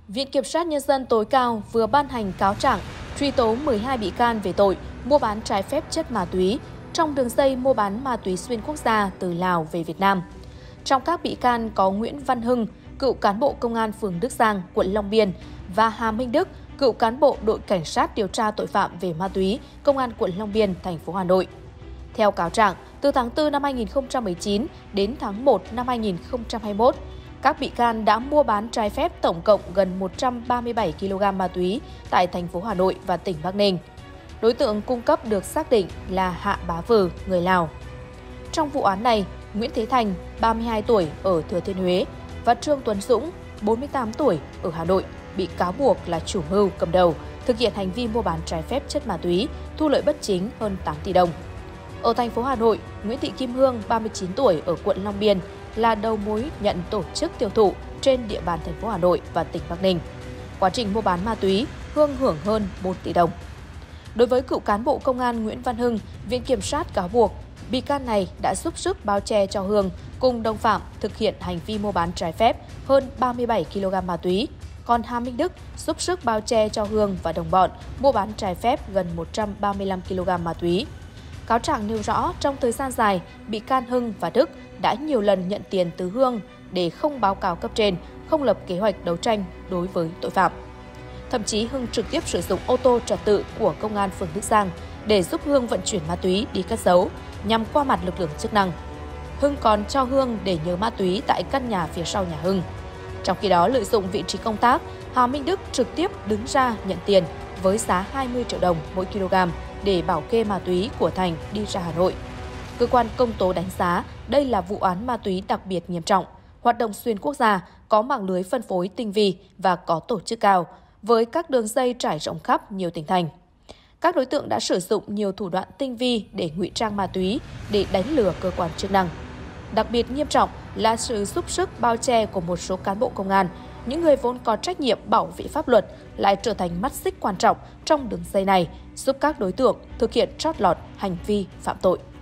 Viện Kiểm sát Nhân dân tối cao vừa ban hành cáo trạng truy tố 12 bị can về tội mua bán trái phép chất ma túy trong đường dây mua bán ma túy xuyên quốc gia từ Lào về Việt Nam. Trong các bị can có Nguyễn Văn Hưng, cựu cán bộ công an phường Đức Giang, quận Long Biên và Hà Minh Đức, cựu cán bộ đội cảnh sát điều tra tội phạm về ma túy, công an quận Long Biên, thành phố Hà Nội. Theo cáo trạng, từ tháng 4 năm 2019 đến tháng 1 năm 2021, các bị can đã mua bán trái phép tổng cộng gần 137 kg ma túy tại thành phố Hà Nội và tỉnh Bắc Ninh. Đối tượng cung cấp được xác định là Hạ Bá Vừ, người Lào. Trong vụ án này, Nguyễn Thế Thành, 32 tuổi ở Thừa Thiên Huế và Trương Tuấn Dũng, 48 tuổi ở Hà Nội bị cáo buộc là chủ mưu cầm đầu, thực hiện hành vi mua bán trái phép chất ma túy, thu lợi bất chính hơn 8 tỷ đồng. Ở thành phố Hà Nội, Nguyễn Thị Kim Hương, 39 tuổi ở quận Long Biên là đầu mối nhận tổ chức tiêu thụ trên địa bàn thành phố Hà Nội và tỉnh Bắc Ninh. Quá trình mua bán ma túy, Hương hưởng hơn 1 tỷ đồng. Đối với cựu cán bộ công an Nguyễn Văn Hưng, Viện Kiểm sát cáo buộc bị can này đã giúp sức bao che cho Hương cùng đồng phạm thực hiện hành vi mua bán trái phép hơn 37 kg ma túy. Còn Hà Minh Đức giúp sức bao che cho Hương và đồng bọn mua bán trái phép gần 135 kg ma túy. Cáo trạng nêu rõ trong thời gian dài, bị can Hưng và Đức đã nhiều lần nhận tiền từ Hương để không báo cáo cấp trên, không lập kế hoạch đấu tranh đối với tội phạm. Thậm chí Hưng trực tiếp sử dụng ô tô trật tự của công an phường Đức Giang để giúp Hương vận chuyển ma túy đi cất giấu, nhằm qua mặt lực lượng chức năng. Hưng còn cho Hương để nhớ ma túy tại căn nhà phía sau nhà Hưng. Trong khi đó, lợi dụng vị trí công tác, Hà Minh Đức trực tiếp đứng ra nhận tiền với giá 20 triệu đồng mỗi kg để bảo kê ma túy của Thành đi ra Hà Nội. Cơ quan công tố đánh giá đây là vụ án ma túy đặc biệt nghiêm trọng, hoạt động xuyên quốc gia, có mạng lưới phân phối tinh vi và có tổ chức cao, với các đường dây trải rộng khắp nhiều tỉnh thành. Các đối tượng đã sử dụng nhiều thủ đoạn tinh vi để ngụy trang ma túy để đánh lừa cơ quan chức năng. Đặc biệt nghiêm trọng là sự giúp sức bao che của một số cán bộ công an, những người vốn có trách nhiệm bảo vệ pháp luật lại trở thành mắt xích quan trọng trong đường dây này, giúp các đối tượng thực hiện trót lọt hành vi phạm tội.